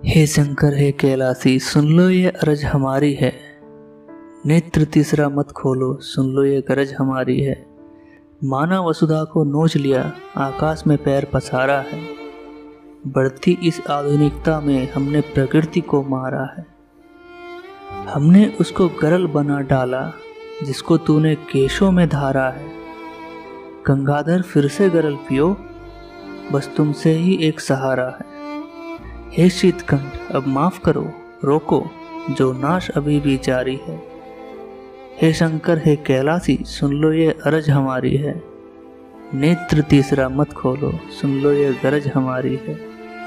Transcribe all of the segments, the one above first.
हे शंकर हे कैलासी, सुन लो ये अरज हमारी है। नेत्र तीसरा मत खोलो, सुन लो ये गरज हमारी है। माना वसुधा को नोच लिया, आकाश में पैर पसारा है। बढ़ती इस आधुनिकता में हमने प्रकृति को मारा है। हमने उसको गरल बना डाला, जिसको तूने केशों में धारा है। गंगाधर फिर से गरल पियो, बस तुमसे ही एक सहारा है। हे शीतकंठ, अब माफ करो, रोको, जो नाश अभी भी जारी है। हे शंकर हे कैलासी, सुन लो ये अरज हमारी है। नेत्र तीसरा मत खोलो, सुन लो ये गरज हमारी है।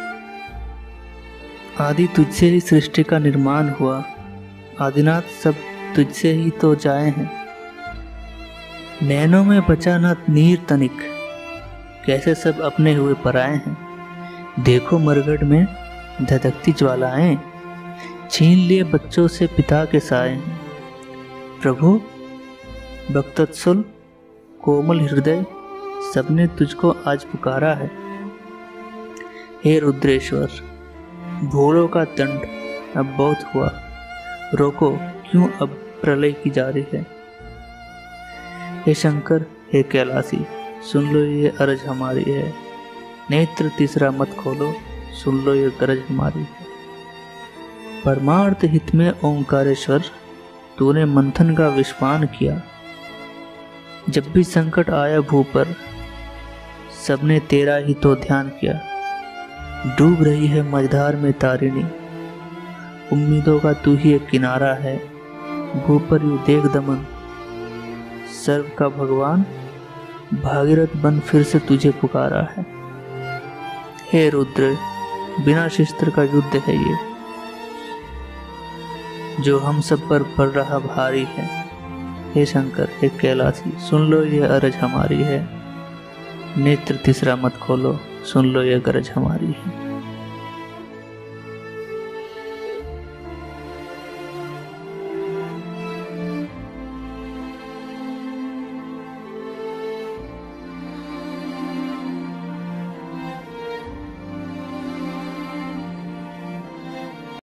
आदि तुझसे ही सृष्टि का निर्माण हुआ, आदिनाथ सब तुझसे ही तो जाए हैं। नैनों में बचा न नीर तनिक, कैसे सब अपने हुए पराए हैं। देखो मरगढ़ में धधकती ज्वालाएं, छीन लिए बच्चों से पिता के साए। प्रभु भक्तवत्सल कोमल हृदय, सबने तुझको आज पुकारा है। हे रुद्रेश्वर, भूलों का दंड अब बहुत हुआ, रोको क्यों अब प्रलय की जारी है। हे शंकर हे कैलासी, सुन लो ये अरज हमारी है। नेत्र तीसरा मत खोलो, सुन लो ये गरज हमारी है। परमार्थ हित में ओंकारेश्वर, तूने मंथन का विस्पान किया। जब भी संकट आया भू पर, सबने तेरा ही तो ध्यान किया। डूब रही है मझधार में तारिणी, उम्मीदों का तू ही एक किनारा है। भू पर यू देख दमन, सर्व का भगवान, भागीरथ बन फिर से तुझे पुकारा है। हे रुद्र, बिना शस्त्र का युद्ध है ये, जो हम सब पर पड़ रहा भारी है। हे शंकर हे कैलासी, सुन लो ये अरज हमारी है। नेत्र तीसरा मत खोलो, सुन लो ये गरज हमारी है।